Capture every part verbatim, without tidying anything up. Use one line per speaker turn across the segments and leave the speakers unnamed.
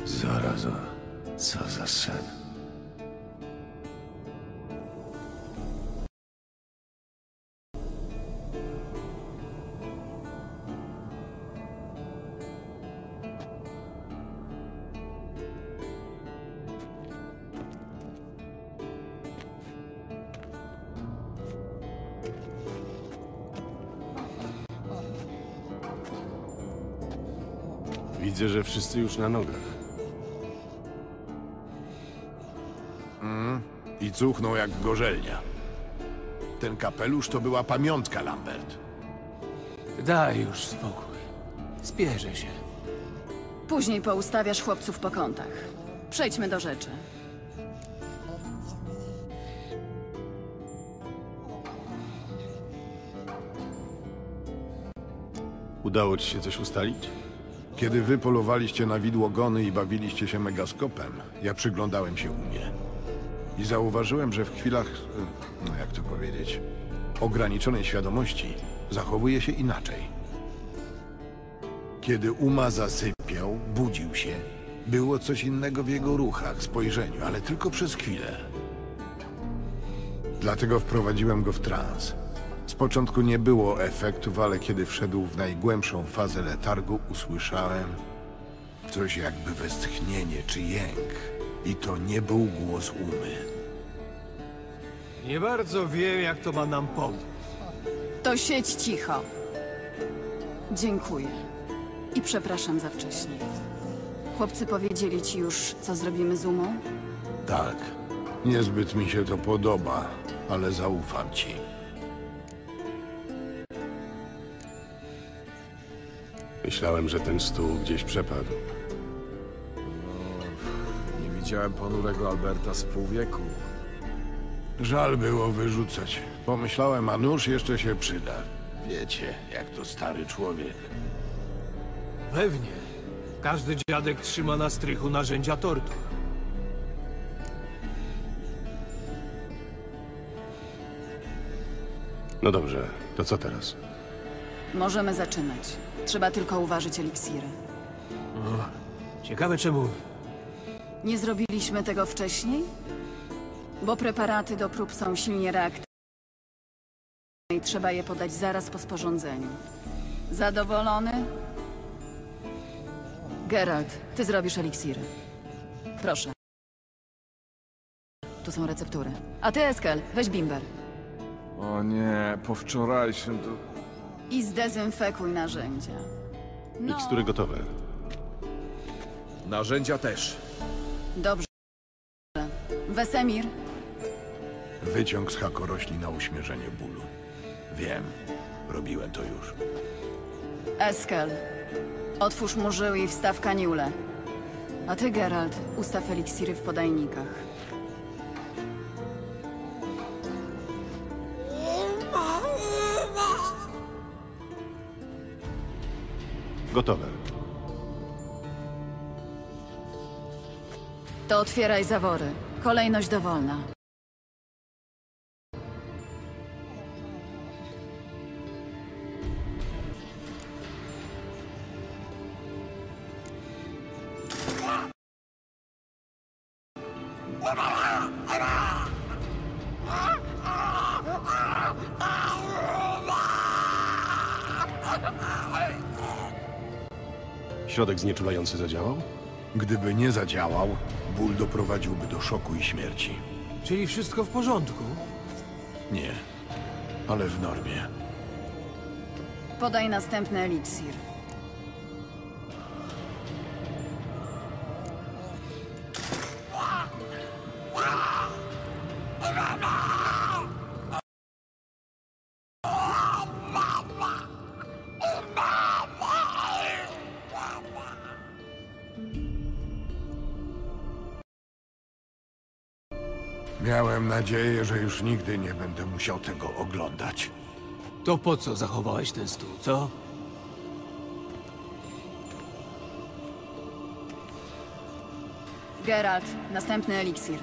Zaraza, co za sen. Widzę, że wszyscy już na nogach.
Mm, I cuchną jak gorzelnia. Ten kapelusz to była pamiątka, Lambert.
Daj już spokój. Zbierze się.
Później poustawiasz chłopców po kątach. Przejdźmy do rzeczy.
Udało ci się coś ustalić?
Kiedy wy polowaliście na widłogony i bawiliście się megaskopem, ja przyglądałem się umie. I zauważyłem, że w chwilach, no jak to powiedzieć, ograniczonej świadomości zachowuje się inaczej. Kiedy Uma zasypiał, budził się, było coś innego w jego ruchach, spojrzeniu, ale tylko przez chwilę. Dlatego wprowadziłem go w trans. Z początku nie było efektów, ale kiedy wszedł w najgłębszą fazę letargu, usłyszałem coś jakby westchnienie czy jęk. I to nie był głos Umy.
Nie bardzo wiem, jak to ma nam pomóc.
To siedź cicho. Dziękuję. I przepraszam za wcześnie. Chłopcy powiedzieli ci już, co zrobimy z Umą?
Tak, niezbyt mi się to podoba, ale zaufam ci.
Myślałem, że ten stół gdzieś przepadł.
Nie widziałem ponurego Alberta z pół wieku.
Żal było wyrzucać. Pomyślałem, a nóż jeszcze się przyda. Wiecie, jak to stary człowiek.
Pewnie. Każdy dziadek trzyma na strychu narzędzia tortur.
No dobrze, to co teraz?
Możemy zaczynać. Trzeba tylko uważać eliksiry.
Ciekawe czemu.
Nie zrobiliśmy tego wcześniej? Bo preparaty do prób są silnie reaktywne i trzeba je podać zaraz po sporządzeniu. Zadowolony? Geralt, ty zrobisz eliksiry. Proszę. Tu są receptury. A ty, Eskel, weź bimber.
O nie, po wczorajszym to...
I zdezynfekuj narzędzia. No,
Mikstury gotowe.
Narzędzia też.
dobrze. Wesemir,
Wyciąg z hakorośli na uśmierzenie bólu. Wiem, robiłem to już.
Eskel, otwórz mu żyły i wstaw kaniulę. A ty, Geralt, ustaw eliksiry w podajnikach.
Gotowe.
To otwieraj zawory. Kolejność dowolna.
Środek znieczulający zadziałał?
Gdyby nie zadziałał, ból doprowadziłby do szoku i śmierci.
Czyli wszystko w porządku?
Nie, ale w normie.
Podaj następny eliksir.
Miałem nadzieję, że już nigdy nie będę musiał tego oglądać.
To po co zachowałeś ten stół, co?
Geralt, następny eliksir.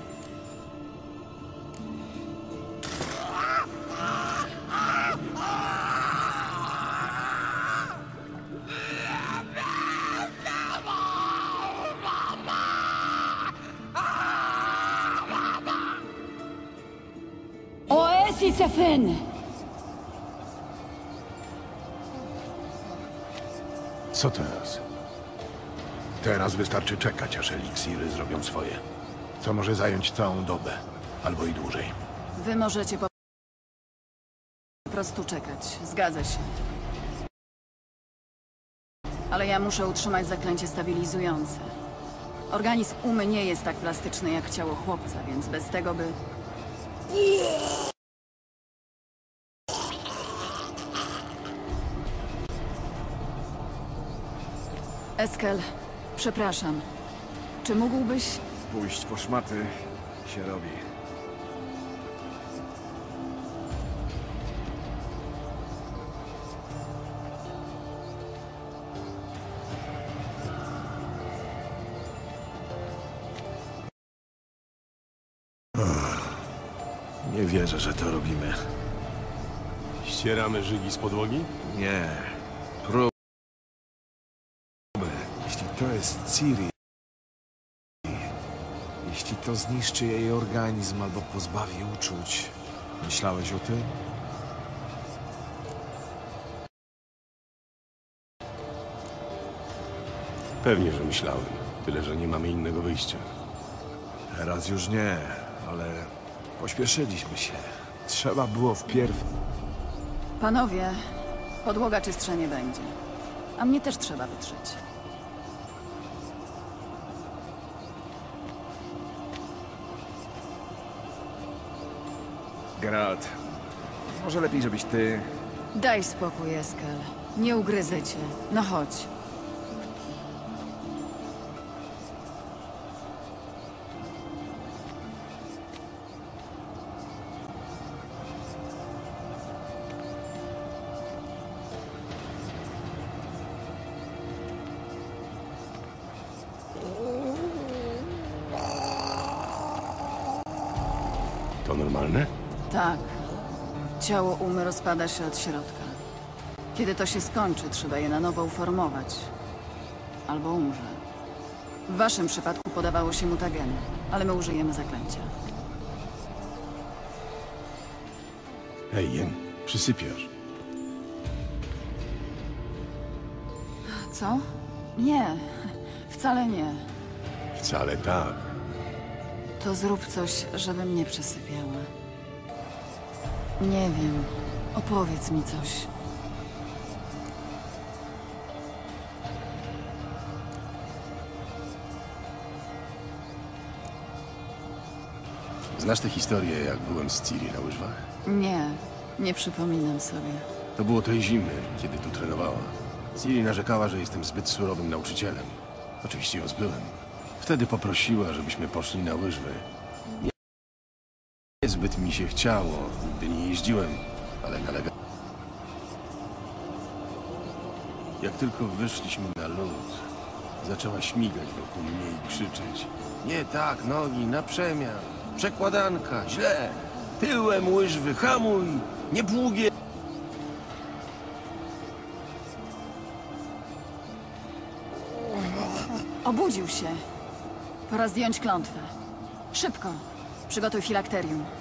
Ojcze Finn!
Co teraz?
Teraz wystarczy czekać, aż eliksiry zrobią swoje. Co może zająć całą dobę, albo i dłużej.
Wy możecie po prostu czekać. Zgadza się. Ale ja muszę utrzymać zaklęcie stabilizujące. Organizm Umy nie jest tak plastyczny jak ciało chłopca, więc bez tego by... Eskel, przepraszam. Czy mógłbyś...
Pójść po szmaty się robi.
Nie wierzę, że to robimy.
Ścieramy żygi z podłogi?
Nie. Próbę. Jeśli to jest Ciri, jeśli to zniszczy jej organizm albo pozbawi uczuć, myślałeś o tym?
Pewnie, że myślałem. Tyle, że nie mamy innego wyjścia.
Teraz już nie, ale pośpieszyliśmy się. Trzeba było wpierw...
Panowie, podłoga czystsza nie będzie. A mnie też trzeba wytrzeć.
Geralt, może lepiej, żebyś ty...
Daj spokój, Eskel. Nie ugryzę cię. No chodź.
To normalne?
Tak. Ciało Umy rozpada się od środka. Kiedy to się skończy, trzeba je na nowo uformować. Albo umrze. W waszym przypadku podawało się mutageny, ale my użyjemy zaklęcia.
Hej, Jen, przysypiasz.
Co? Nie. Wcale nie.
Wcale tak.
To zrób coś, żeby mnie przesypiała. Nie wiem. Opowiedz mi coś.
Znasz tę historię, jak byłem z Ciri na łyżwach?
Nie. Nie przypominam sobie.
To było tej zimy, kiedy tu trenowała. Ciri narzekała, że jestem zbyt surowym nauczycielem. Oczywiście ją zbyłem. Wtedy poprosiła, żebyśmy poszli na łyżwy. Nie Niezbyt mi się chciało, nigdy nie jeździłem, ale nalegałem. Jak tylko wyszliśmy na lód, zaczęła śmigać wokół mnie i krzyczeć. Nie tak, nogi, na przemian, przekładanka, źle, tyłem łyżwy, hamuj, niepługie.
Obudził się. Pora zdjąć klątwę. Szybko. Przygotuj filakterium.